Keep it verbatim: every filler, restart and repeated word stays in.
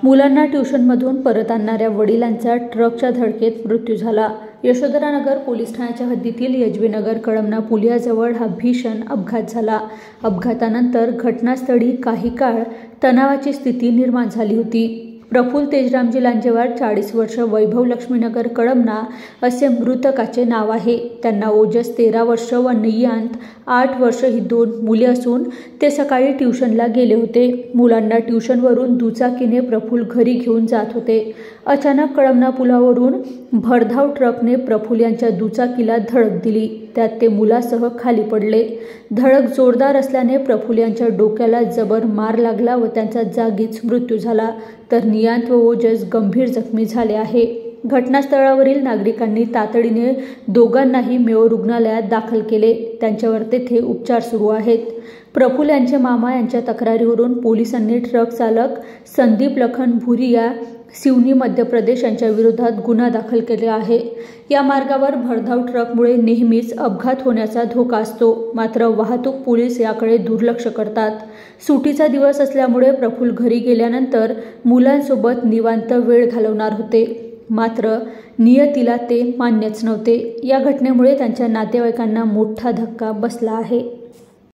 मुलांना ट्युशनमधून परत आणणाऱ्या वडिलांचा ट्रकच्या धडकेत मृत्यू झाला। यशोधरानगर पोलीस ठाण्याच्या हद्दीतील यजवीनगर कळमना पुलियाजवळ हा भीषण अपघात झाला। अपघातानंतर घटनास्थळी काही काळ तणावाची स्थिती निर्माण झाली होती। प्रफुल्ल तेजरामजी लांजेवार चाळीस वर्ष, वैभव लक्ष्मीनगर कळमना असे मृतकाचे नाव आहे। त्यांना ओजस तेरा वर्ष व नियांत आठ वर्ष ही दोन मुले असून ते सकाळी ट्युशनला गेले होते। मुलांना ट्युशनवरून दुचाकीने प्रफुल्ल घरी घेऊन जात होते। अचानक कळमना पुलावरून भरधाव ट्रकने प्रफुल्ल यांच्या दुचाकीला धडक दिली। त्यात ते मुलासह खाली पडले। धडक जोरदार असल्याने प्रफुल्ल यांच्या डोक्याला जबर मार लागला व त्यांचा जागीच मृत्यू झाला, तर नियांत व ओजस गंभीर जखमी झाले आहे। घटनास्थळावरील नागरिकांनी तातडीने दोघांनाही मेयो रुग्णालयात दाखल केले। त्यांच्यावर तेथे उपचार सुरू आहेत। प्रफुल्ल यांचे मामा यांच्या तक्रारीवरून पोलिसांनी ट्रक चालक संदीप लखन भुरिया, सिवनी मध्य प्रदेश यांच्या विरोधात गुन्हा दाखल केला आहे। या मार्गावर भरधाव ट्रकमुळे नेहमीच अपघात होण्याचा धोका असतो, मात्र वाहतूक पोलीस याकडे दुर्लक्ष करतात। सुटीचा दिवस असल्यामुळे प्रफुल्ल घरी गेल्यानंतर मुलांसोबत निवांत वेळ घालवणार होते, मात्र नियतीला ते मान्यच नव्हते। या घटनेमुळे त्यांच्या नातेवाईकांना मोठा धक्का बसला आहे।